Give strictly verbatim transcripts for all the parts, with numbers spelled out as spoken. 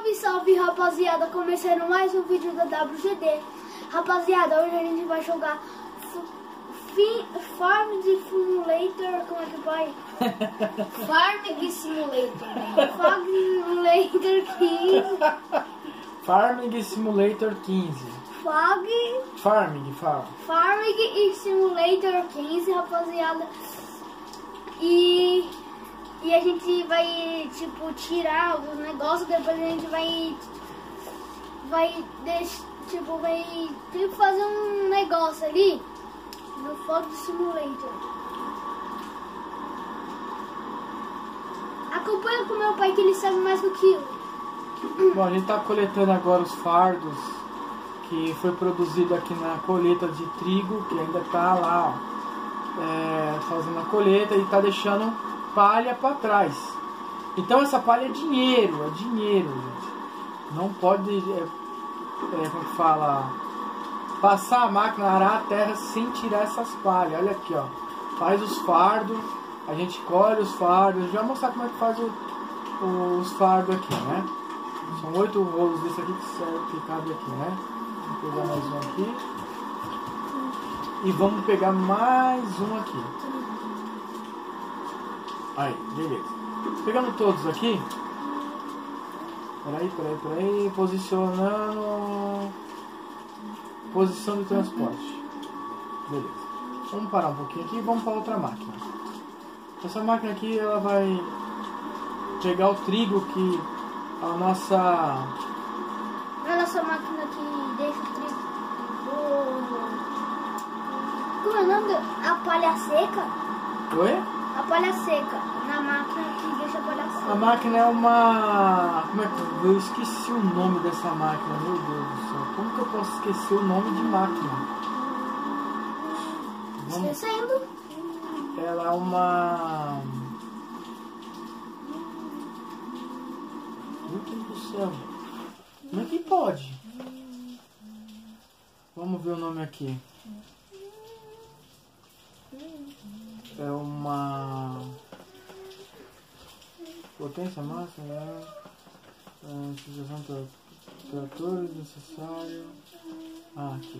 Salve, salve, rapaziada, começando mais um vídeo da W G D. Rapaziada, hoje a gente vai jogar Farming Simulator, como é que vai? Farming Simulator. Farming Simulator quinze. Farming Simulator quinze. Farming. Farming, farm. Farming Simulator quinze, rapaziada. E... E a gente vai, tipo, tirar os negócios, depois a gente vai, vai, deixar, tipo, vai ter que fazer um negócio ali no Farming Simulator. Acompanha com meu pai que ele sabe mais do que eu. Bom, a gente tá coletando agora os fardos que foi produzido aqui na colheita de trigo, que ainda tá lá, ó, é, fazendo a colheita e tá deixando palha para trás. Então essa palha é dinheiro, é dinheiro, gente. Não pode, é, é, como que fala, passar a máquina, arar a terra sem tirar essas palhas. Olha aqui, ó, faz os fardos, a gente colhe os fardos. Já vou mostrar como é que faz o, o, os fardos aqui, né? São oito rolos desse aqui que serve, que cabe aqui, né? Vamos pegar mais um aqui e vamos pegar mais um aqui. Aí, beleza. Pegando todos aqui. Peraí, peraí, peraí. Posicionando. Posição de transporte. Beleza. Vamos parar um pouquinho aqui e vamos para outra máquina. Essa máquina aqui, ela vai pegar o trigo que a nossa... Olha essa máquina que deixa o trigo. Como é o nome? A palha seca? Oi? A palha seca, na máquina que deixa a palha seca. A máquina é uma... Como é que... Eu esqueci o nome dessa máquina, meu Deus do céu. Como que eu posso esquecer o nome de máquina? Vamos... Esquecendo? Ela é uma... Meu Deus do céu. Como é que pode? Vamos ver o nome aqui. É uma potência máxima, né? É, utilização de tratores necessário. Ah, aqui.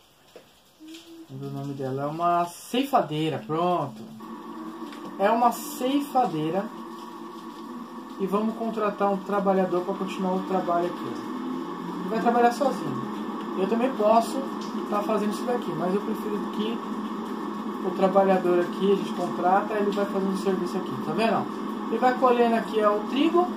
O nome dela é uma ceifadeira, pronto. É uma ceifadeira. E vamos contratar um trabalhador para continuar o trabalho aqui. Ele vai trabalhar sozinho. Eu também posso estar fazendo isso daqui, mas eu prefiro que o trabalhador aqui, a gente contrata, ele vai fazendo o serviço aqui, tá vendo? Ele vai colhendo aqui ó, o trigo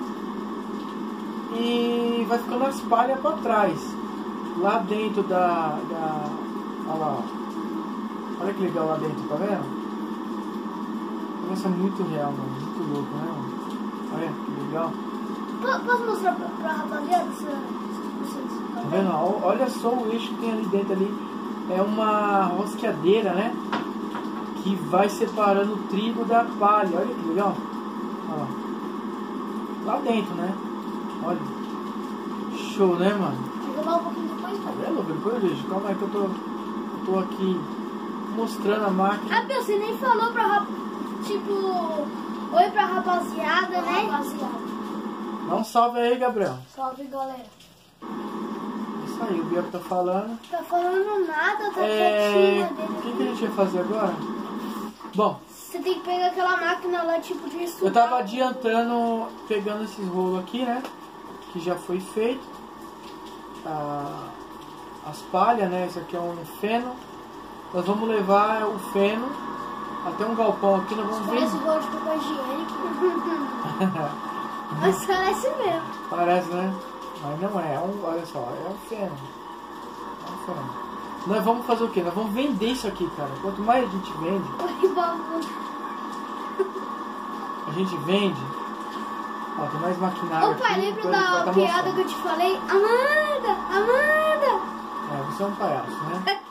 e vai ficando as palhas para trás, lá dentro da, da... Olha lá, ó. Olha que legal lá dentro, tá vendo? Nossa, é muito real, mano, muito louco, né, mano? Olha que legal. Posso mostrar pra, pra rapaziada? Tá vendo? Olha só o eixo que tem ali dentro ali. É uma rosqueadeira, né? Que vai separando o trigo da palha. Olha que legal. Olha lá. Lá dentro, né? Olha. Show, né, mano? Vou jogar um pouquinho depois. Tá vendo? Depois eu vejo. Calma aí que eu tô, eu tô aqui mostrando a máquina. Ah, você nem falou pra rap... Tipo... Oi pra rapaziada, Oi, né? Rapaziada. Dá um salve aí, Gabriel. Salve, galera. Isso aí, o Bianco tá falando. Tá falando nada, tá é... quietinha dele. O que, que a gente vai fazer agora? Bom, você tem que pegar aquela máquina lá, tipo de sucar. Eu tava adiantando, pegando esses rolos aqui, né? Que já foi feito. Ah, as palhas, né? Esse aqui é um feno. Nós vamos levar o feno até um galpão aqui. Nós vamos ver. Parece rolo de papel higiênico. Mas parece mesmo. Parece, né? Mas não é. é um, olha só, é um feno. É um feno. Nós vamos fazer o quê? Nós vamos vender isso aqui, cara. Quanto mais a gente vende, a gente vende. Ó, tem mais maquinário. Ô pai, aqui, lembra então da tá piada mostrando. que eu te falei? Amanda! Amanda! É, você é um palhaço, né?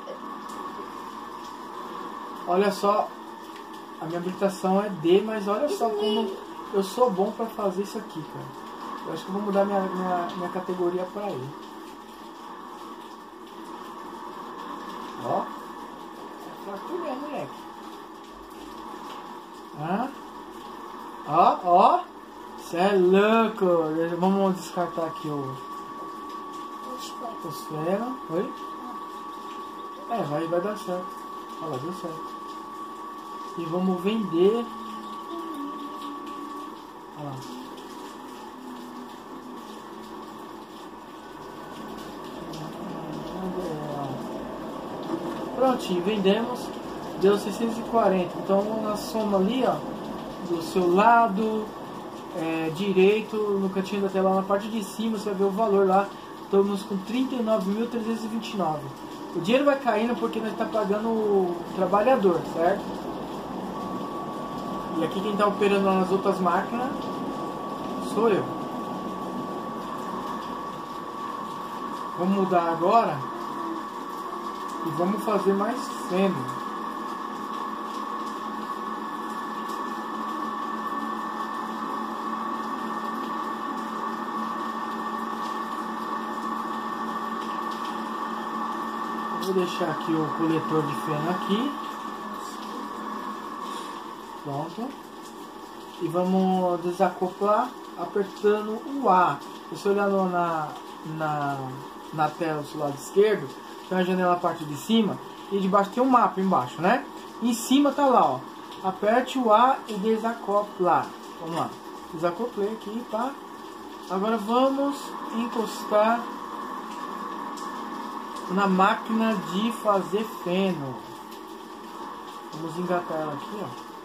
Olha só, a minha habilitação é D, mas olha só como eu sou bom pra fazer isso aqui, cara. Eu acho que eu vou mudar minha, minha, minha categoria pra E. Ó. É fratura, moleque. Hã? Ó, ó. Você é louco. Vamos descartar aqui o, os frenos. Oi? É, vai, vai dar certo. Olha lá, deu certo. E vamos vender. Olha lá. Prontinho, vendemos. Deu seiscentos e quarenta. Então na soma ali, ó, do seu lado é, direito, no cantinho da tela, na parte de cima, você vai ver o valor lá. Estamos com trinta e nove mil trezentos e vinte e nove. O dinheiro vai caindo porque nós estamos pagando o trabalhador, certo? E aqui quem está operando nas outras máquinas sou eu. Vamos mudar agora e vamos fazer mais feno. Vou deixar aqui o coletor de feno aqui. Pronto. E vamos desacoplar apertando o A. Você olhando na, na, na tela do lado esquerdo, tem uma janela na parte de cima e debaixo tem um mapa embaixo, né? Em cima tá lá, ó. Aperte o A e desacoplar. Vamos lá. Desacoplei aqui, tá? Agora vamos encostar na máquina de fazer feno. Vamos engatar ela aqui, ó.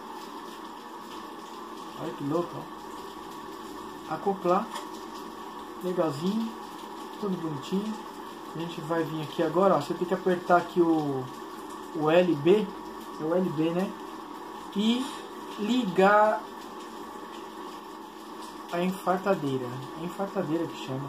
Olha que louco, ó. Acoplar. Legalzinho. Tudo bonitinho. A gente vai vir aqui agora, ó. Você tem que apertar aqui o, o L B. É o L B, né? E ligar a infartadeira. É a infartadeira que chama.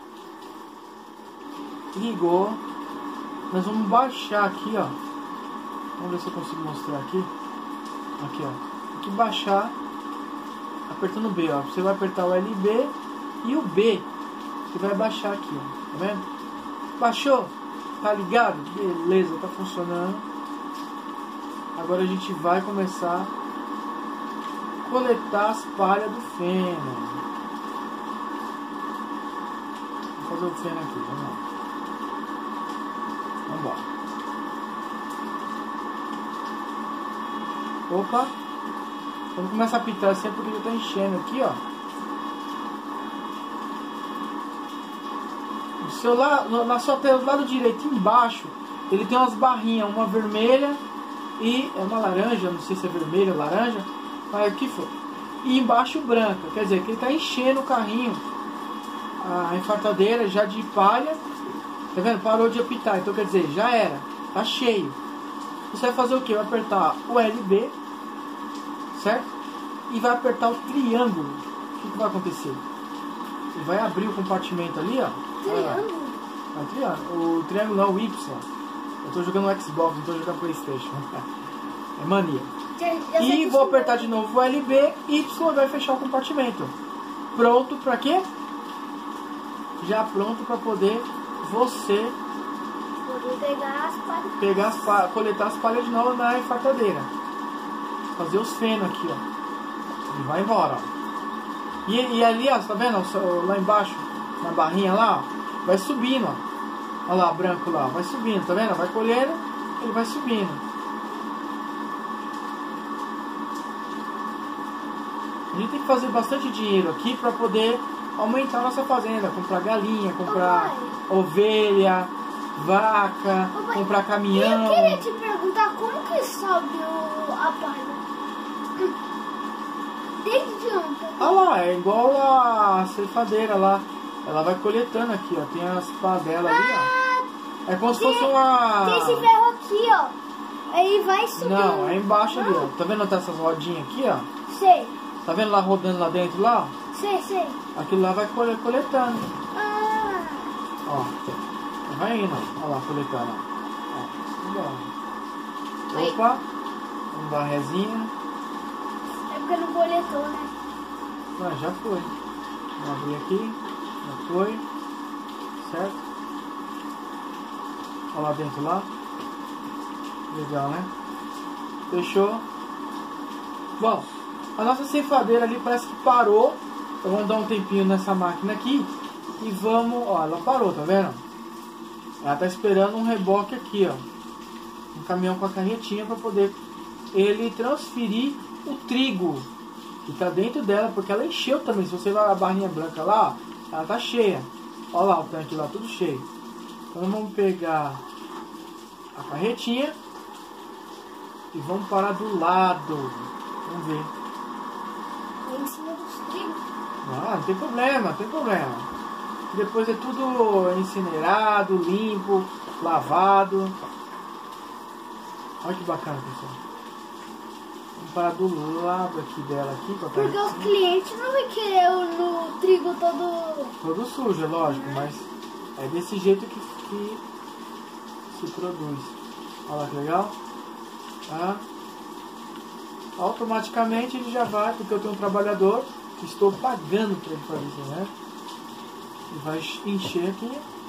Ligou. Nós vamos baixar aqui, ó. Vamos ver se eu consigo mostrar aqui. Aqui, ó. Tem que baixar apertando o B, ó. Você vai apertar o L B e o B. Você vai baixar aqui, ó. Tá vendo? Baixou? Tá ligado? Beleza, tá funcionando. Agora a gente vai começar a coletar as palhas do feno. Vou fazer o feno aqui, vamos lá. Vamos embora. Opa! Quando começa a apitar assim é porque ele está enchendo aqui, ó. No seu lado, na sua tela do lado direito embaixo, ele tem umas barrinhas, uma vermelha e é uma laranja, não sei se é vermelha ou laranja, mas aqui foi. E embaixo branca, quer dizer que ele está enchendo o carrinho, a infartadeira já de palha. Tá vendo? Parou de apitar, então quer dizer, já era, tá cheio. Você vai fazer o que? Vai apertar o L B, certo? E vai apertar o triângulo. O que, que vai acontecer? Ele vai abrir o compartimento ali, ó. Triângulo? É o triângulo. O triângulo não, o Y. Eu tô jogando no Xbox, não tô jogando Playstation. É mania. Já, já E vou apertar de novo o L B, Y vai fechar o compartimento. Pronto pra quê? Já pronto pra poder você poder pegar as palhas. Pegar as palhas, coletar as palhas de novo na infartadeira. Fazer os fenos aqui, ó. E vai embora, ó. E, e ali, ó, tá vendo? Lá embaixo, na barrinha lá, ó, vai subindo, ó. Olha lá, branco lá, vai subindo, tá vendo? Vai colhendo, ele vai subindo. A gente tem que fazer bastante dinheiro aqui para poder aumentar a nossa fazenda. Comprar galinha, comprar oh, ovelha, vaca, oh, comprar caminhão. Eu queria te perguntar como que sobe o, a palha? Desde onde? Ah lá, é igual a ceifadeira lá. Ela vai coletando aqui, ó. Tem as pás dela ah, ali, ó. É como tem, se fosse uma... Tem esse ferro aqui, ó. Aí vai subindo. Não, é embaixo ali, ó. Tá vendo essas rodinhas aqui, ó? Sei. Tá vendo lá rodando lá dentro, lá, ó? Sei, sei. Aquilo lá vai coletando. Ah. Ó, vai indo, ó. Olha lá, coletando, ó. Ó. Opa. Vamos dar uma resinha. É porque não coletou, né? Ah, já foi. Vamos abrir aqui. Já foi. Certo? Olha lá dentro lá. Legal, né? Fechou. Bom, a nossa ceifadeira ali parece que parou. Então vamos dar um tempinho nessa máquina aqui e vamos, ó, ela parou, tá vendo? Ela tá esperando um reboque aqui, ó, um caminhão com a carretinha para poder ele transferir o trigo que tá dentro dela, porque ela encheu também. Se você vai a barrinha branca lá, ó, ela tá cheia. Olha lá o tanque lá, tudo cheio. Então vamos pegar a carretinha e vamos parar do lado. Vamos ver. Em cima dos trigos. Ah, não tem problema, não tem problema. Depois é tudo incinerado, limpo, lavado. Olha que bacana, pessoal. Vamos parar do lado aqui dela aqui. Com a Porque os clientes não vão querer o no trigo todo... Todo sujo, é lógico, mas é desse jeito que, que se produz. Olha lá que legal. Tá? Automaticamente ele já vai, porque eu tenho um trabalhador que estou pagando para ele fazer isso, né? E vai encher aqui.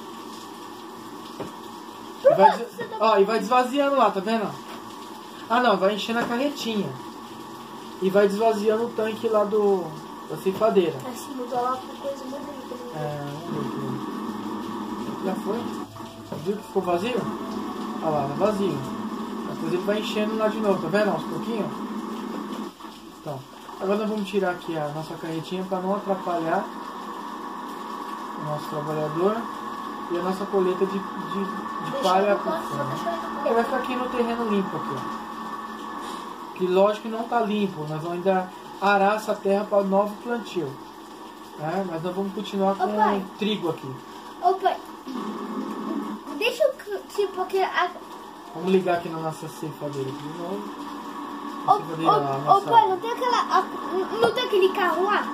E vai, ó, e vai desvaziando lá, tá vendo? Ah não, vai encher na carretinha. E vai desvaziando o tanque lá do, da ceifadeira. Assim, mudou lá pra coisa bonita. É, vamos ver aqui. Já foi? Viu que ficou vazio? Olha lá, tá vazio. Depois ele vai enchendo lá de novo, tá vendo? Aos pouquinhos. Então, agora nós vamos tirar aqui a nossa carretinha para não atrapalhar o nosso trabalhador e a nossa colheita de, de, de palha por fora. É, vai ficar aqui no terreno limpo aqui, ó. Que lógico que não está limpo, nós vamos ainda arar essa terra para novo plantio. Né? Mas nós vamos continuar com Ô, trigo aqui. Ô pai, deixa eu, tipo, aqui... A... Vamos ligar aqui na nossa ceifadeira aqui de novo. Ô, Ceifadeira lá, ô, ô nossa... pai, não tem aquela... A, não tem aquele carro lá?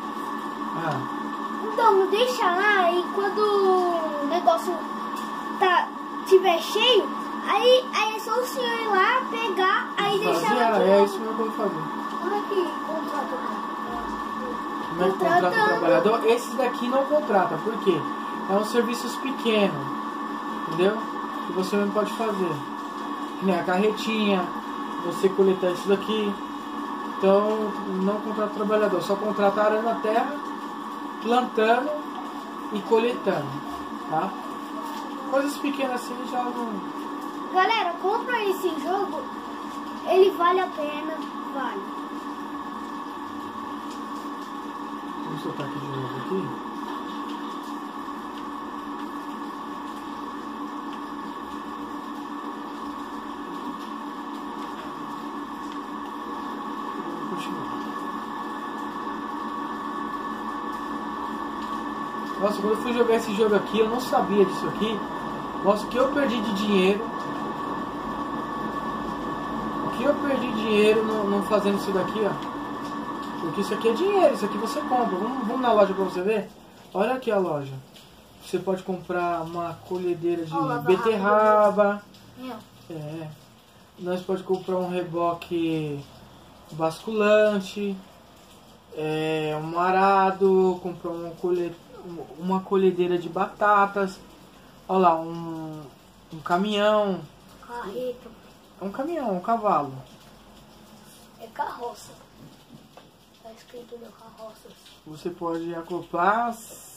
Ah, Então, não deixa lá e quando o negócio tá, tiver cheio, aí, aí é só o senhor ir lá, pegar, aí deixar lá de é novo. isso mesmo que eu vou fazer. Olha aqui, contrato. Como é que contrata o trabalhador? Esses daqui não contrata, por quê? É um serviços pequeno, entendeu? Que você mesmo pode fazer. Que nem a carretinha, você coletar isso daqui. Então, não contrata o trabalhador, só contrata arando a terra, plantando e coletando, tá? Coisas pequenas assim já não... Galera, compra esse jogo, ele vale a pena, vale. Vamos soltar aqui de novo aqui. Vamos continuar. Nossa, quando eu fui jogar esse jogo aqui, eu não sabia disso aqui. Nossa, o que eu perdi de dinheiro. O que eu perdi de dinheiro não, não fazendo isso daqui, ó. Porque isso aqui é dinheiro, isso aqui você compra. Vamos, vamos na loja pra você ver? Olha aqui a loja. Você pode comprar uma colhedeira de Olha, beterraba. Meu. É. Nós pode comprar um reboque basculante. É, um arado. Comprar uma, colhe, uma colhedeira de batatas. Olha lá, um, um caminhão. Carreta. É um caminhão, um cavalo. É carroça. Tá escrito no carroça. Você pode acoplar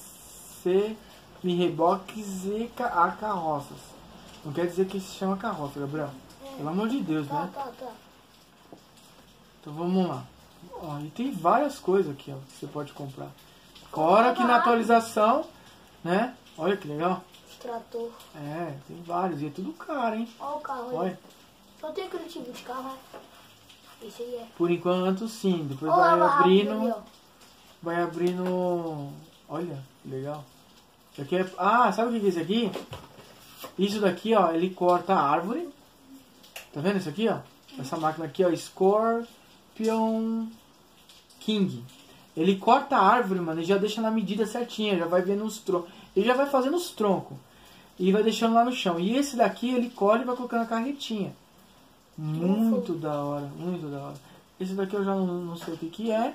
semi-reboques e ca- a carroças. Não quer dizer que se chama carroça, Gabriel. É. Pelo amor de Deus, Tá, né? tá, tá. Então vamos lá. Ó, e tem várias coisas aqui, ó, que você pode comprar. Fora que na atualização, né? Olha que legal. Trator. É, tem vários. E é tudo caro, hein? Olha o carro aí. Olha. Só tem aquele tipo de carro, né? Esse aí é. Por enquanto, sim. Depois Olha vai lá, abrindo. ali, ó. Vai abrindo. Olha, que legal. Isso aqui é. Ah, sabe o que é isso aqui? Isso daqui, ó, ele corta a árvore. Tá vendo isso aqui, ó? Essa máquina aqui, ó, Scorpion King. Ele corta a árvore, mano, e já deixa na medida certinha, já vai vendo os troncos. Ele já vai fazendo os troncos. E vai deixando lá no chão. E esse daqui, ele colhe e vai colocando a carretinha. Muito da hora, muito da hora. Esse daqui eu já não, não sei o que que é.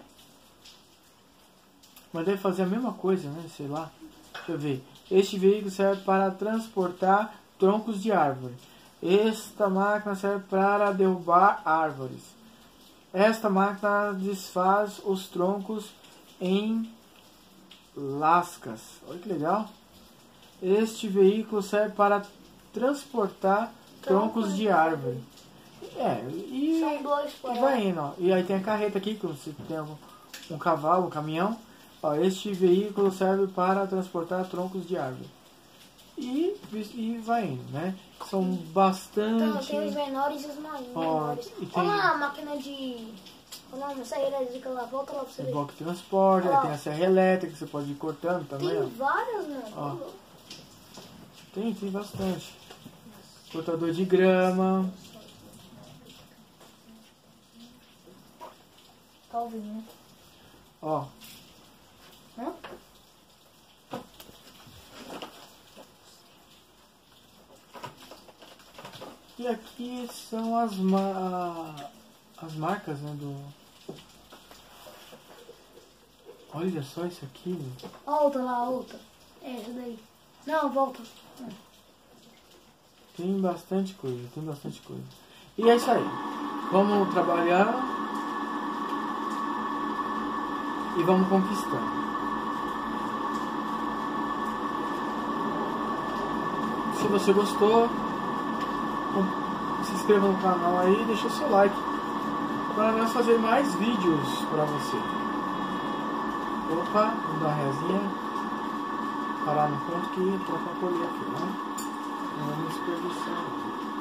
Mas deve fazer a mesma coisa, né? Sei lá. Deixa eu ver. Este veículo serve para transportar troncos de árvore. Esta máquina serve para derrubar árvores. Esta máquina desfaz os troncos em lascas. Olha que legal. Este veículo serve para transportar troncos de árvore. É, e, São dois e vai indo, ó. E aí tem a carreta aqui, que você tem um, um cavalo, um caminhão. Ó, este veículo serve para transportar troncos de árvore. E, e vai indo, né? São bastante... Então, tem os menores e os maiores. Ó, e tem... Olha lá a máquina de... Olha lá, essa elétrica lá, volta lá pra você ver. bloco de transporte, Ó. aí tem a serra elétrica que você pode ir cortando também, Tem ó. várias, mano. Ó. Tem, tem bastante. Cortador de grama. Tá ouvindo, né? Ó. Hã? E aqui são as, ma as marcas, né, do... Olha só isso aqui, meu. Ó, outra lá, outra. É, essa daí. Não, volta. Tem bastante coisa, tem bastante coisa. E é isso aí. Vamos trabalhar e vamos conquistando. Se você gostou, se inscreva no canal aí e deixa o seu like para nós fazer mais vídeos para você. Opa, vamos dar uma resinha, parar no ponto que troca a colher aqui, né? Não vamos desperdiçar.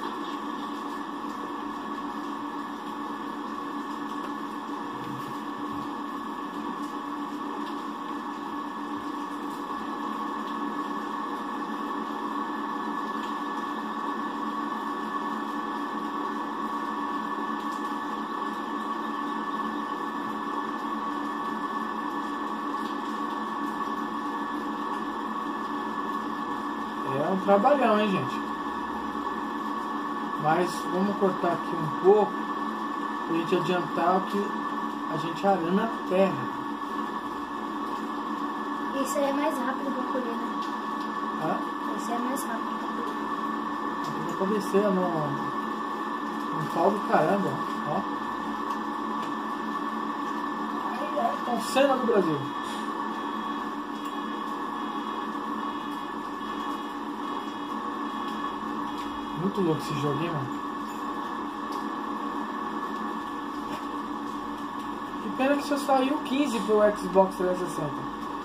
É um trabalhão, hein, gente? Mas vamos cortar aqui um pouco pra gente adiantar o que a gente arana a terra. Esse aí é mais rápido pra colher, né? Tá? Esse aí é mais rápido pra colher. Dá pra descer no, no pau do caramba, ó. Aí é com cena do Brasil. Muito louco esse joguinho, mano. Que pena que só saiu quinze pro Xbox trezentos e sessenta.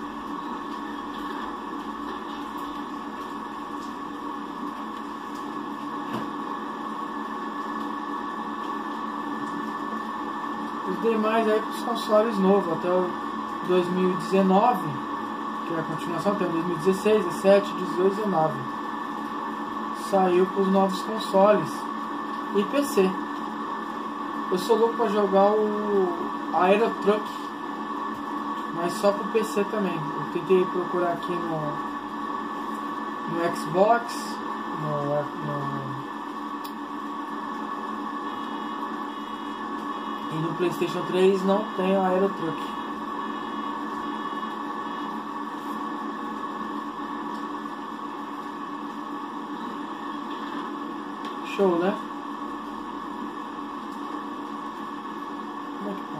Os demais aí pros consoles novos, até o dois mil e dezenove, que é a continuação, tem o dois mil e dezesseis, dezessete, dezoito e dezenove. Saiu para os novos consoles e P C. Eu sou louco para jogar o Aero Truck, mas só para o P C também. Eu tentei procurar aqui no, no Xbox, no, no, e no PlayStation três não tem o Aero Truck. Show, né? Como é que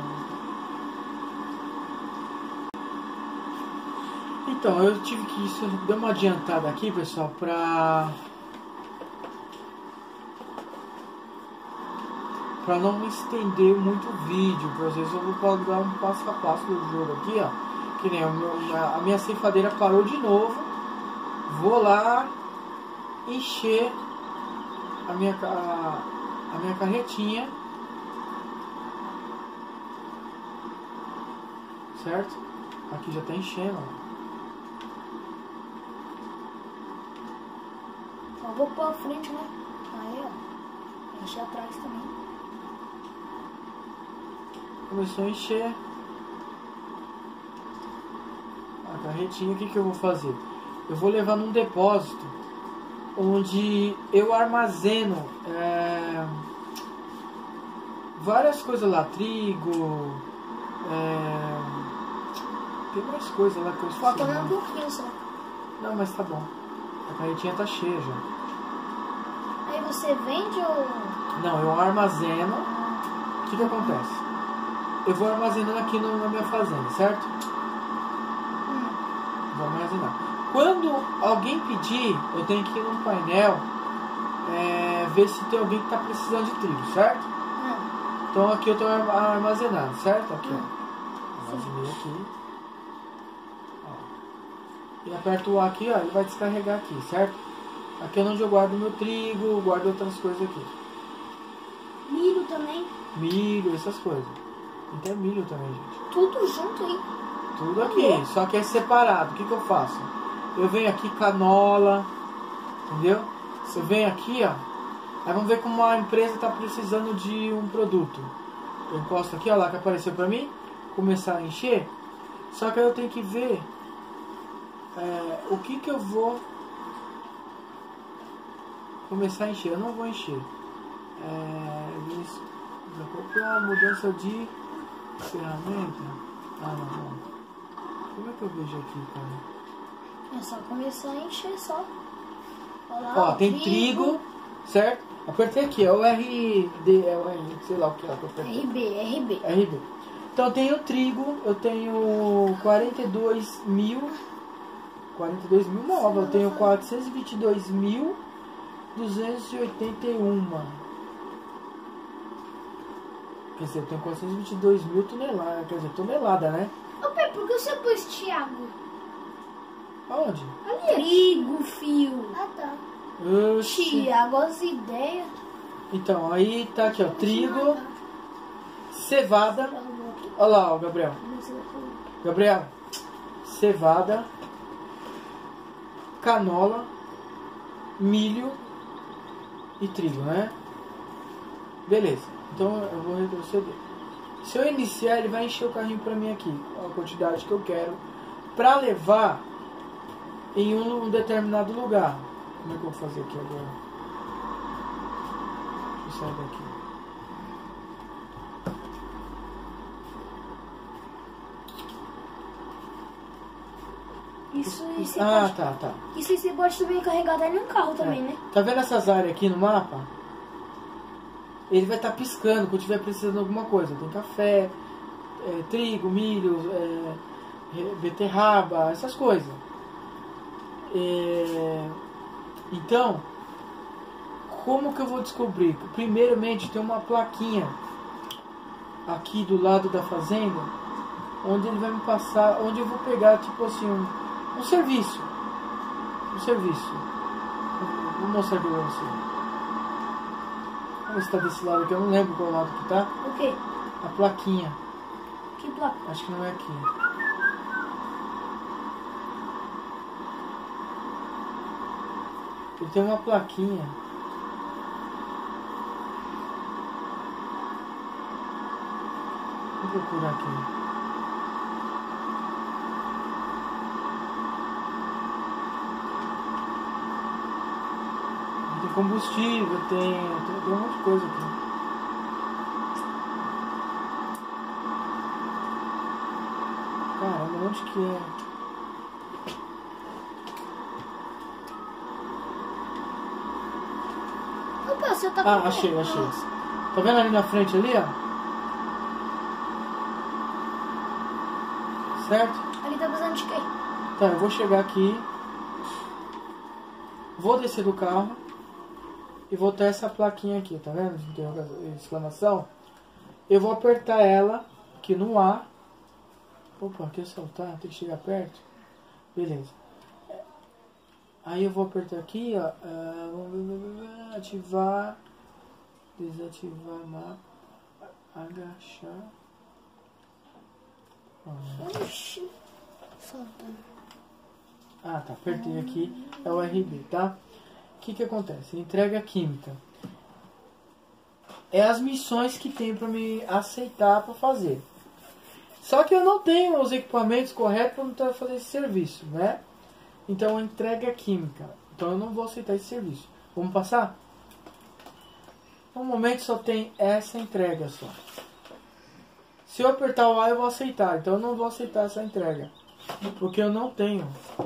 tá? Então, eu tive que isso deu uma adiantada aqui, pessoal, pra pra não estender muito o vídeo, porque às vezes eu vou dar um passo a passo do jogo aqui, ó. Que nem o meu, a minha ceifadeira parou de novo. Vou lá encher a minha, a, a minha carretinha, certo? Aqui já tá enchendo, ó. Só vou pra frente, né? Aí, ó. Encher atrás também. Começou a encher a carretinha. O que que eu vou fazer? Eu vou levar num depósito onde eu armazeno é, várias coisas lá, trigo, é, tem mais coisas lá que eu esqueci. Falta um pouquinho só. Não, mas tá bom. A carretinha tá cheia já. Aí você vende ou... Não, eu armazeno. O que que acontece? Eu vou armazenando aqui no, na minha fazenda, certo? Quando alguém pedir, eu tenho que ir no painel é, ver se tem alguém que está precisando de trigo, certo? Hum. Então aqui eu estou armazenado, certo? Aqui, Hum. ó. Armazenei aqui. Ó. E aperto o A aqui, ó, ele vai descarregar aqui, certo? Aqui é onde eu guardo meu trigo, guardo outras coisas aqui. Milho também. Milho, essas coisas. E tem milho também, gente. Tudo junto aí. Tudo aqui, só que é separado. O que, que eu faço? Eu venho aqui canola, entendeu? Eu venho aqui, ó. Aí vamos ver como a empresa está precisando de um produto. Eu encosto aqui, ó lá que apareceu pra mim. Começar a encher. Só que eu tenho que ver é, o que que eu vou começar a encher. Eu não vou encher. É, isso, copiar, mudança de ferramenta. Ah, não, não. Como é que eu vejo aqui, cara? É só começar a encher só. Olha lá, Ó, tem trigo, trigo, certo? Apertei aqui, é o R D, é o R, sei lá o que é que eu apertei. R B, R B. R B. Então eu tenho trigo, eu tenho quarenta e dois mil, quarenta e dois mil nova, eu tenho quatrocentos e vinte e dois mil, duzentos e oitenta e um. Quer dizer, eu tenho quatrocentos e vinte e dois mil toneladas, quer dizer, tonelada, né? Ô, Pé, por que você pôs Thiago? Aonde? Ali. Trigo, fio. Ah, tá. Oxi. Thiago, as ideias. Então, aí tá aqui, ó, trigo, cevada. Olha lá, ó, Gabriel. Gabriel, cevada, canola, milho e trigo, né? Beleza. Então eu vou retroceder. Se eu iniciar, ele vai encher o carrinho pra mim aqui, a quantidade que eu quero, pra levar em um, um determinado lugar. Como é que eu vou fazer aqui agora? Deixa eu sair daqui. Isso, isso Ah, pode, tá, tá. isso você pode também carregar até em um carro também, É. né? Tá vendo essas áreas aqui no mapa? Ele vai estar piscando quando estiver precisando de alguma coisa. Tem café, é, trigo, milho, é, beterraba, essas coisas. É, então, como que eu vou descobrir? Primeiramente tem uma plaquinha aqui do lado da fazenda, onde ele vai me passar, onde eu vou pegar tipo assim um, um serviço. Um serviço. Vou mostrar aqui pra você. Vamos ver se tá desse lado aqui, eu não lembro qual lado que tá. O quê? A plaquinha. Que placa? Acho que não é aqui. Ele tem uma plaquinha. Vou procurar aqui. Tem combustível, tem, tem, tem um monte de coisa aqui. Caramba, onde que é? Opa, você tá com Ah, achei, achei. Tá vendo ali na frente ali, ó? Certo? Ali tá precisando de quê? Tá, eu vou chegar aqui. Vou descer do carro. E vou ter essa plaquinha aqui, tá vendo? De exclamação. Eu vou apertar ela aqui no A. Opa, quer soltar? Tem que chegar perto. Beleza. Aí eu vou apertar aqui, ó. Uh, ativar. Desativar mapa. Agachar. Oxi. Solta. Ah, tá. Apertei aqui. É o R B, tá? O que que acontece? Entrega química. É as missões que tem para me aceitar para fazer. Só que eu não tenho os equipamentos corretos para fazer esse serviço, né? Então, entrega química. Então, eu não vou aceitar esse serviço. Vamos passar? No momento, só tem essa entrega só. Se eu apertar o A, eu vou aceitar. Então, eu não vou aceitar essa entrega. Porque eu não tenho.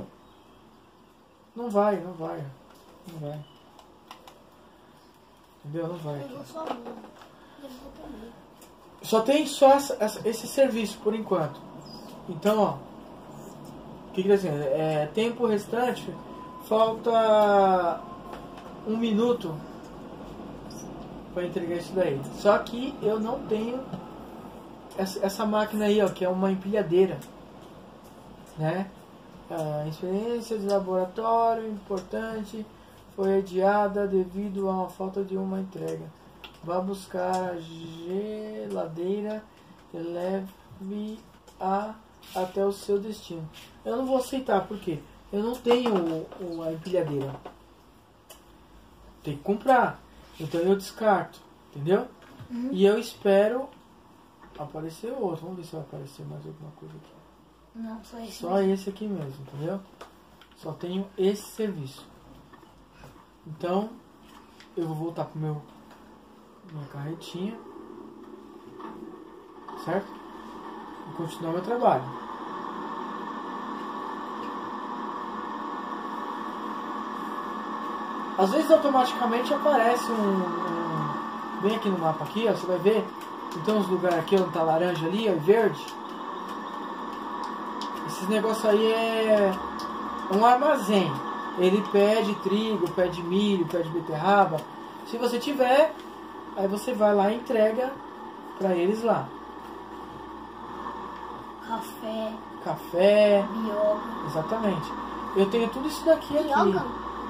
Não vai, não vai. Não vai. Entendeu? Não vai. Só tem só essa, essa, esse serviço por enquanto. Então, ó. que quer dizer? É, tempo restante, falta um minuto para entregar isso daí. Só que eu não tenho essa, essa máquina aí, ó, que é uma empilhadeira, né? A experiência de laboratório importante foi adiada devido a uma falta de uma entrega. Vá buscar a geladeira e leve-a até o seu destino. Eu não vou aceitar, porque eu não tenho o, o, a empilhadeira. Tem que comprar. Então eu descarto, entendeu? Uhum. E eu espero aparecer outro. Vamos ver se vai aparecer mais alguma coisa aqui. Não, só esse. Só esse aqui mesmo, entendeu? Só tenho esse serviço. Então, eu vou voltar pro meu minha carretinha, certo? E continuar meu trabalho. Às vezes automaticamente aparece um, um bem aqui no mapa aqui, ó, você vai ver, tem uns lugares aqui onde tá laranja ali, ó, e verde. Esses negócios aí é um armazém. Ele pede trigo, pede milho, pede beterraba. Se você tiver, aí você vai lá e entrega pra eles lá. Café. Café. Bioga. Exatamente. Eu tenho tudo isso daqui aqui. Bioga?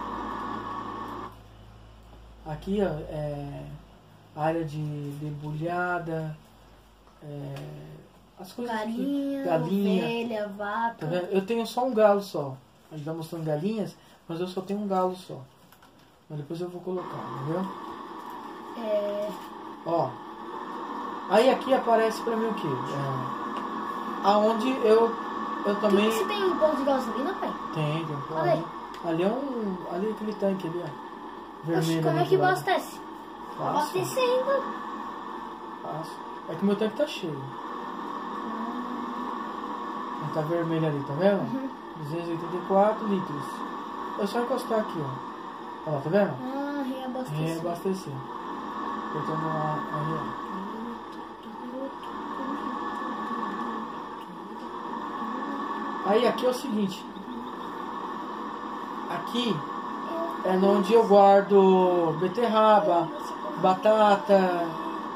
Aqui, ó, é área de debulhada, é, as coisas Galinha, aqui, galinha, ovelha, vaca. tá vendo? Eu tenho só um galo só. A gente tá mostrando galinhas, mas eu só tenho um galo só. Mas depois eu vou colocar, entendeu? É... Ó. Aí aqui aparece pra mim o que? É, aonde eu, eu também... Você tem um posto de gasolina, pai? Tem, tem. Olha Ali, aí. ali é um... Ali é aquele tanque ali, ó. Oxe, Vermelho. como é ali que do lado. abastece? Fácil. Abastecendo. Fácil. É que o meu tanque tá cheio. Ele tá vermelho ali, tá vendo? Uhum. duzentos e oitenta e quatro litros. É só encostar aqui, ó. Ó, tá vendo? Ah, reabastecer. Reabastecer. Apertando a, a re... Aí aqui é o seguinte. Aqui é onde eu guardo beterraba, batata,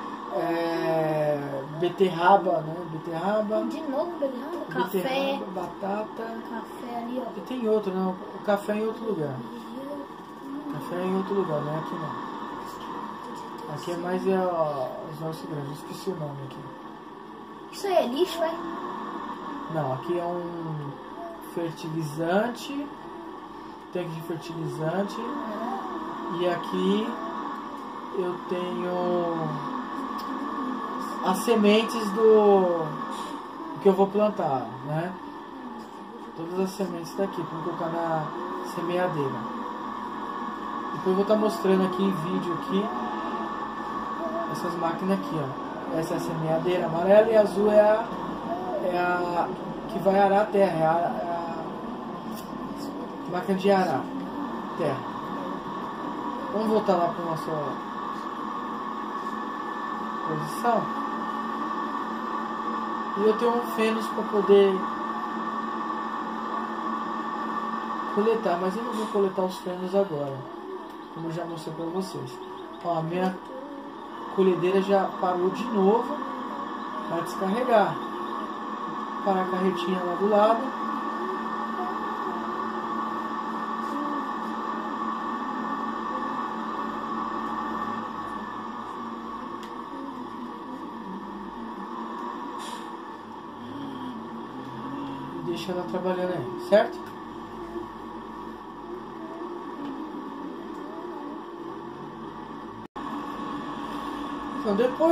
é, beterraba, né? Beterraba, De novo, beterraba. Café. beterraba, batata. Café ali, ó. E tem outro, não. O café em outro lugar. Café em outro lugar, não é aqui não. Aqui é mais é, ó, os nossos grandes. Esqueci o nome aqui. Isso aí é lixo, é? Não, aqui é um fertilizante, tanque de fertilizante. E aqui eu tenho as sementes do que eu vou plantar, né? Todas as sementes daqui, para colocar na semeadeira. Depois eu vou estar mostrando aqui em vídeo aqui essas máquinas aqui, ó. Essa é a semeadeira amarela e a azul é a, é a que vai arar a terra, é a, é a máquina de arar terra. Vamos voltar lá para nossa posição. E eu tenho um fênix para poder coletar, mas eu não vou coletar os fênix agora, como eu já mostrei para vocês. Ó, a minha colhedeira já parou de novo para descarregar. Vou parar a carretinha lá do lado. E deixa ela trabalhando aí, certo? Então depois